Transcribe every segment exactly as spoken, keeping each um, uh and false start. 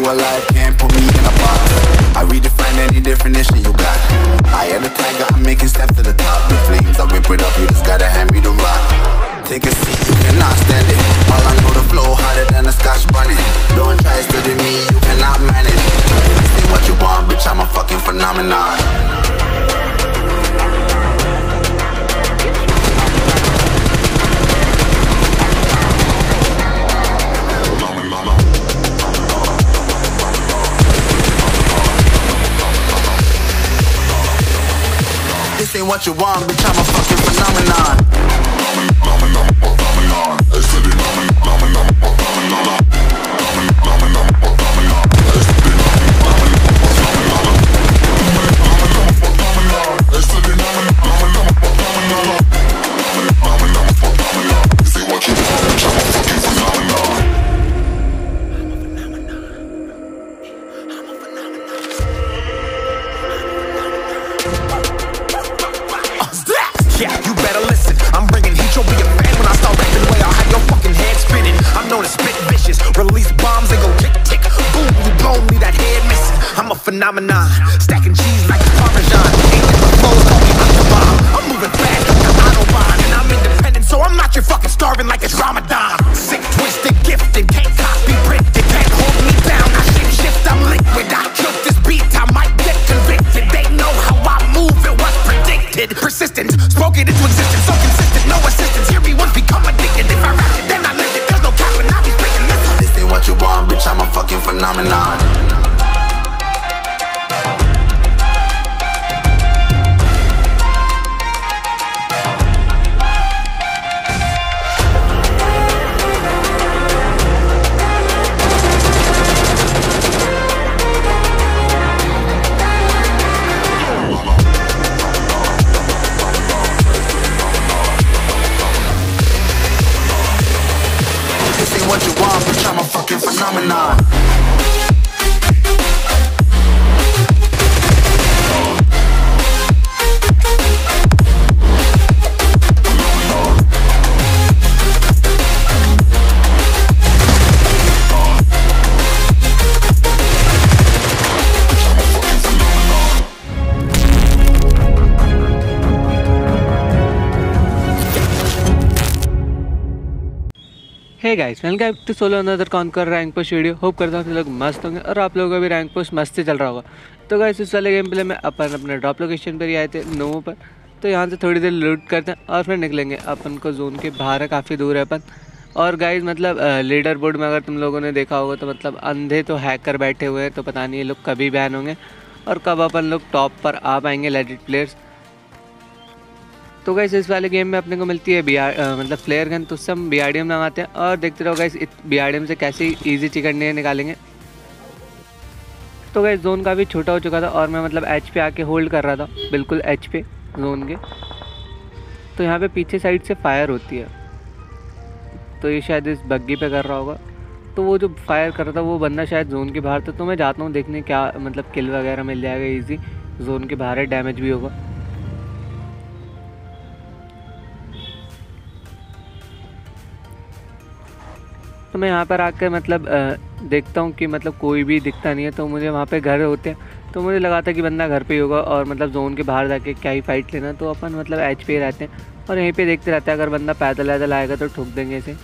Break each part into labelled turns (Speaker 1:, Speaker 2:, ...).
Speaker 1: alive, can't put me in a box. I redefine any definition you got. I am the tiger, I'm making steps to the top. The flames, I whip it up, you just gotta hand me the rock. Take a seat, you cannot stand it. All I know, the flow harder than a Scotch bunny. Don't try studying me, you cannot manage. This ain't what you want, bitch, I'm a fucking phenomenon. This ain't what you want, bitch, I'm a fucking phenomenon.
Speaker 2: Yeah, you better listen. I'm bringing heat, you'll be a fan when I start rapping the way I'll have your fucking head spinning. I'm known as spit vicious, release bombs and go tick tick. Boom, you blow me, that head missing. I'm a phenomenon, stacking cheese like Parmesan. Ain't the flows, call me Autobahn. I'm moving fast like the Autobahn, and I'm independent, so I'm not your fucking starving like it's Ramadan. Sick, twisted, gifted, can't copy, printed, can't hold me down. I shape shift, I'm liquid. I killed this beat, I might get convicted. They know how I move, it was predicted. Persistent, spoken into existence, so consistent, no assistance. Hear me once, become addicted. If I rap it, then I live it. There's no cap when I be speaking. Listen,
Speaker 1: this ain't what you want, bitch, I'm a fucking phenomenon. What you want, bitch, I'm a fucking phenomenon.
Speaker 3: Hey guys, welcome to solo another conqueror rank push video. Hope करता हूँ कि लोग मस्त होंगे और आप लोगों का भी रैंक पोस्ट मस्त ही चल रहा होगा। तो गाइस, इस वाले गेम प्ले में अपन अपने ड्रॉप लोकेशन पर ही आए थे नोवो पर। तो यहाँ से थोड़ी देर लूट करते हैं और फिर निकलेंगे। अपन को जोन के बाहर है, काफ़ी दूर है अपन। और गाइस मतलब लीडर बोर्ड में अगर तुम लोगों ने देखा होगा तो मतलब अंधे तो हैकर बैठे हुए हैं, तो पता नहीं ये लोग कभी बैन होंगे और कब अपन लोग टॉप पर आ पाएंगे लेजेंड प्लेयर्स। तो गाइस, इस वाले गेम में अपने को मिलती है बी आर मतलब फ्लेयर गन, तो उससे हम बी आर डी एम लगाते हैं और देखते रहो guys B R D M से कैसे इजी चिकन निकालेंगे। तो गाइस, जोन काफ़ी छोटा हो चुका था और मैं मतलब एच पे आके होल्ड कर रहा था, बिल्कुल एच पे जोन के। तो यहाँ पे पीछे साइड से फायर होती है, तो ये शायद इस बग्गी पे कर रहा होगा। तो वो जो फायर कर रहा था वो बंदा शायद जोन के बाहर था। तो मैं जाता हूँ देखने क्या मतलब किल वगैरह मिल जाएगा ईजी। जोन के बाहर है, डैमेज भी होगा। तो मैं यहाँ पर आकर मतलब आ, देखता हूँ कि मतलब कोई भी दिखता नहीं है। तो मुझे वहाँ पे घर होते हैं, तो मुझे लगा था कि बंदा घर पे ही होगा और मतलब जोन के बाहर जाके क्या ही फाइट लेना। तो अपन मतलब एच पे रहते हैं और यहीं पे देखते रहते हैं, अगर बंदा पैदल पैदल आएगा तो ठोक देंगे इसे।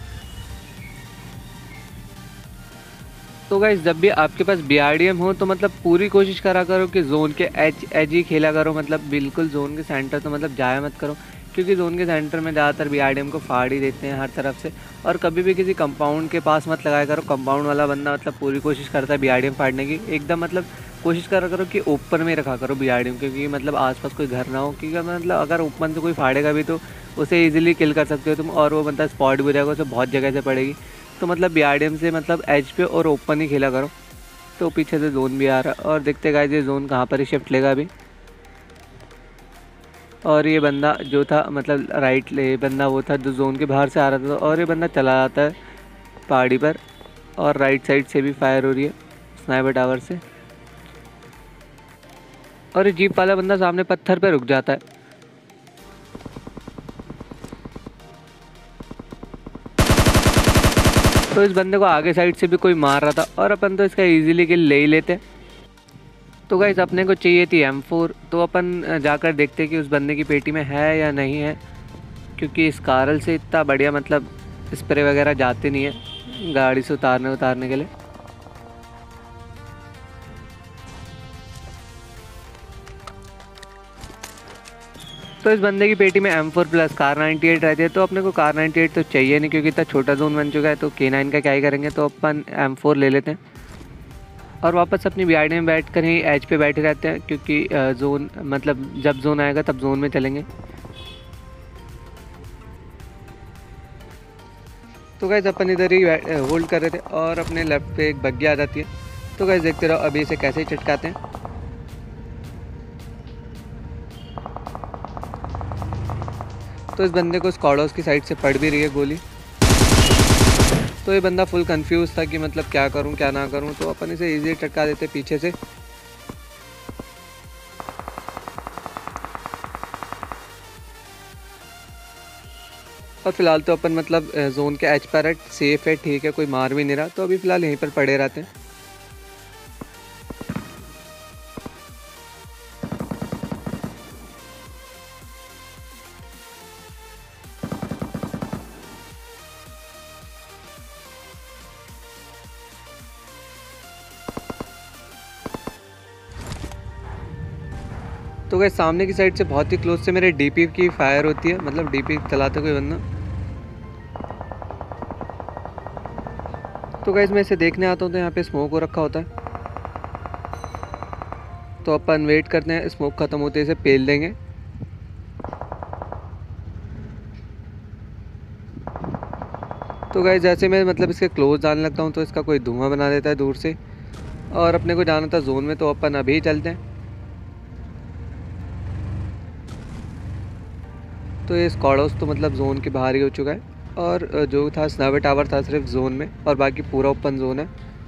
Speaker 3: तो गाइस, जब भी आपके पास बी आर डी एम हो तो मतलब पूरी कोशिश करा करो कि जोन के एच एज ही खेला करो, मतलब बिल्कुल जोन के सेंटर तो मतलब जाया मत करो, क्योंकि जोन के सेंटर में ज़्यादातर बी आर डी एम को फाड़ ही देते हैं हर तरफ से। और कभी भी किसी कंपाउंड के पास मत लगाया करो। कंपाउंड वाला बंदा मतलब पूरी कोशिश करता है बी आर डी एम फाड़ने की। एकदम मतलब कोशिश करा करो कि ओपन में रखा करो बी आर डी एम, क्योंकि मतलब आसपास कोई घर ना हो। क्योंकि मतलब अगर ओपन से कोई फाड़ेगा भी तो उसे ईजिली किल कर सकते हो तुम, और वो बंदा स्पॉट भी हो जाएगा, उसे बहुत जगह से पड़ेगी। तो मतलब बी आर डी एम से मतलब एज पे और ओपन ही खेला करो। तो पीछे से जोन भी आ रहा है और देखते गाइस ये जोन कहाँ पर ही शिफ्ट लेगा अभी। और ये बंदा जो था मतलब राइट ले बंदा वो था जो जोन के बाहर से आ रहा था, और ये बंदा चला जाता है पहाड़ी पर और राइट साइड से भी फायर हो रही है स्नाइपर टावर से। और ये जीप वाला बंदा सामने पत्थर पे रुक जाता है। तो इस बंदे को आगे साइड से भी कोई मार रहा था और अपन तो इसका इजीली किल ले ही लेते। तो गाइस अपने को चाहिए थी एम फोर, तो अपन जाकर देखते कि उस बंदे की पेटी में है या नहीं है, क्योंकि इस कारल से इतना बढ़िया मतलब स्प्रे वगैरह जाते नहीं है गाड़ी से उतारने उतारने के लिए। तो इस बंदे की पेटी में M four plus Kar ninety eight रहती है, तो अपने को कार नाइन्टी एट तो चाहिए नहीं क्योंकि इतना छोटा जोन बन चुका है, तो के नाइन का क्या ही करेंगे, तो अपन एम फोर ले लेते हैं और वापस अपनी बी आर डी में बैठ कर ही एज पे बैठे रहते हैं, क्योंकि जोन मतलब जब जोन आएगा तब जोन में चलेंगे। तो गाइस अपन इधर ही होल्ड कर रहे थे और अपने लेफ्ट पे एक बग्गी आ जाती है। तो गाइस देखते रहो अभी इसे कैसे ही चटकाते हैं। तो इस बंदे को स्क्वाडोस की साइड से पड़ भी रही है गोली, तो ये बंदा फुल कंफ्यूज था कि मतलब क्या करूं क्या ना करूं, तो अपन इसे इजीली चटका देते पीछे से। और फिलहाल तो अपन मतलब जोन के एच पर सेफ है, ठीक है, कोई मार भी नहीं रहा, तो अभी फिलहाल यहीं पर पड़े रहते हैं। तो गाइस सामने की साइड से बहुत ही क्लोज से मेरे डीपी की फायर होती है, मतलब डीपी चलाते कोई बंदा। तो गाइस मैं इसे देखने आता हूँ तो यहाँ पे स्मोक हो रखा होता है, तो अपन वेट करते हैं, स्मोक खत्म होते इसे पेल देंगे। तो गाइस जैसे मैं मतलब इसके क्लोज जाने लगता हूँ तो इसका कोई धुआं बना देता है दूर से, और अपने को जाना था जोन में, तो अपन अभी ही चलते हैं। तो ये स्क्वाडोस तो मतलब जोन के बाहर ही हो चुका है, और जो था स्नाइपर टावर था सिर्फ जोन में, और बाकी पूरा ओपन जोन है।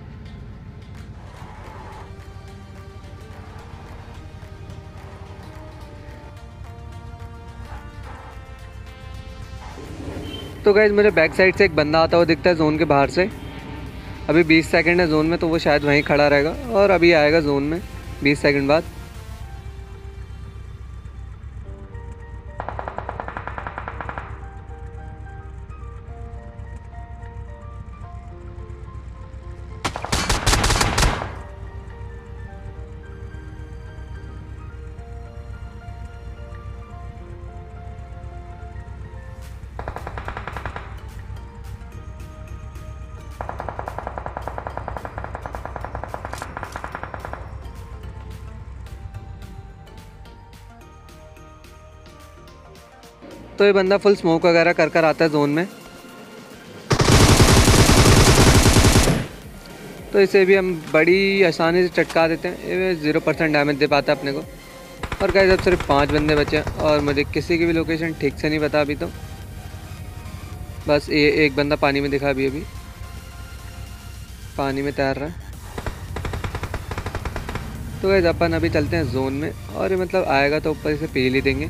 Speaker 3: तो गाइस मुझे बैक साइड से एक बंदा आता हुआ दिखता है जोन के बाहर से। अभी बीस सेकंड है जोन में, तो वो शायद वहीं खड़ा रहेगा और अभी आएगा जोन में बीस सेकंड बाद। तो ये बंदा फुल स्मोक वगैरह कर कर आता है जोन में, तो इसे भी हम बड़ी आसानी से चटका देते हैं। ये ज़ीरो परसेंट डैमेज दे पाता है अपने को। और गाइस अब सिर्फ पांच बंदे बचे हैं और मुझे किसी की भी लोकेशन ठीक से नहीं पता अभी, तो बस ये एक बंदा पानी में दिखा, अभी अभी पानी में तैर रहा है। तो गाइस अपन अभी चलते हैं जोन में, और ये मतलब आएगा तो ऊपर इसे पील ही देंगे।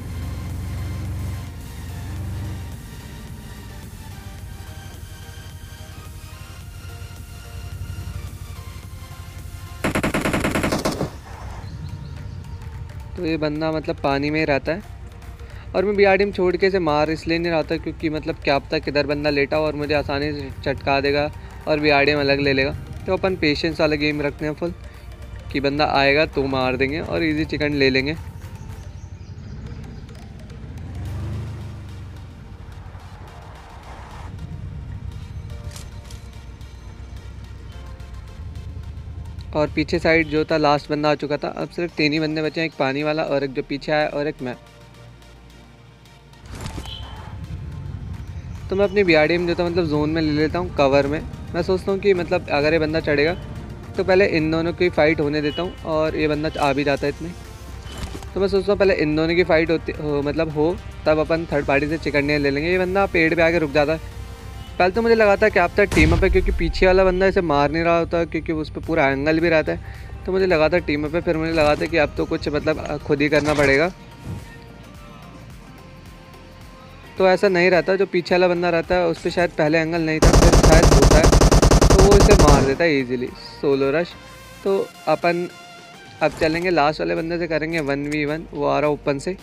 Speaker 3: तो ये बंदा मतलब पानी में ही रहता है, और मैं बी आर डी में छोड़ के इसे मार इसलिए नहीं रहा था क्योंकि मतलब क्या पता किधर बंदा लेटा हो और मुझे आसानी से चटका देगा और बी आर डी में अलग ले लेगा। तो अपन पेशेंस वाला गेम रखते हैं फुल, कि बंदा आएगा तो मार देंगे और इजी चिकन ले लेंगे। और पीछे साइड जो था लास्ट बंदा आ चुका था, अब सिर्फ तीन ही बंदे बचे हैं, एक पानी वाला और एक जो पीछे आया और एक मैं। तो मैं अपनी बी आर डी में जो था मतलब जोन में ले लेता हूँ कवर में। मैं सोचता हूँ कि मतलब अगर ये बंदा चढ़ेगा तो पहले इन दोनों की फ़ाइट होने देता हूँ, और ये बंदा आ भी जाता है इतने, तो मैं सोचता हूँ पहले इन दोनों की फ़ाइट होती हो मतलब हो, तब अपन थर्ड पार्टी से चिकन ले लेंगे। ये बंदा पेड़ पे आके रुक जाता है। पहले तो मुझे लगा था क्या पता टीम अप है, क्योंकि पीछे वाला बंदा इसे मार नहीं रहा होता, क्योंकि उस पर पूरा एंगल भी रहता है, तो मुझे लगा था टीम अप है। फिर मुझे लगा था कि अब तो कुछ मतलब खुद ही करना पड़ेगा, तो ऐसा नहीं रहता। जो पीछे वाला बंदा रहता है उस पर शायद पहले एंगल नहीं था, फिर शायद होता है। वो इसे मार देता है इजीली सोलो रश। तो अपन अब चलेंगे लास्ट वाले बंदे से, करेंगे वन वी वन। वो आ रहा ओपन से।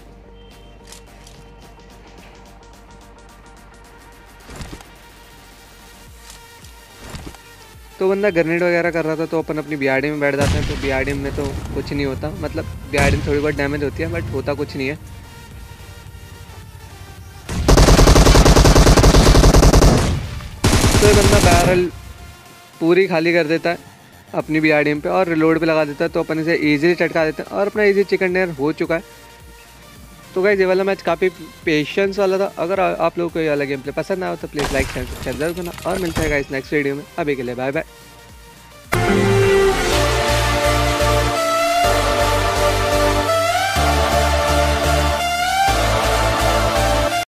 Speaker 3: तो बंदा ग्रेनेड वगैरह कर रहा था, तो अपन अपनी बीआरडी में बैठ जाते हैं। तो बीआरडी में तो कुछ नहीं होता, मतलब बीआरडी में थोड़ी बहुत डैमेज होती है बट होता कुछ नहीं है। तो ये बंदा बैरल पूरी खाली कर देता है अपनी बीआरडी पे और रिलोड पे लगा देता है। तो अपन इसे इजीली चटका देते हैं और अपना इजी चिकन डिनर हो चुका है। तो गाइस ये वाला मैच काफ़ी पेशेंस वाला था। अगर आप लोगों को ये वाला गेम प्ले पसंद आया तो प्लीज़ लाइक शेयर सब्सक्राइब जरूर करना और मिलते हैं गाइस नेक्स्ट वीडियो में। अभी के लिए बाय बाय।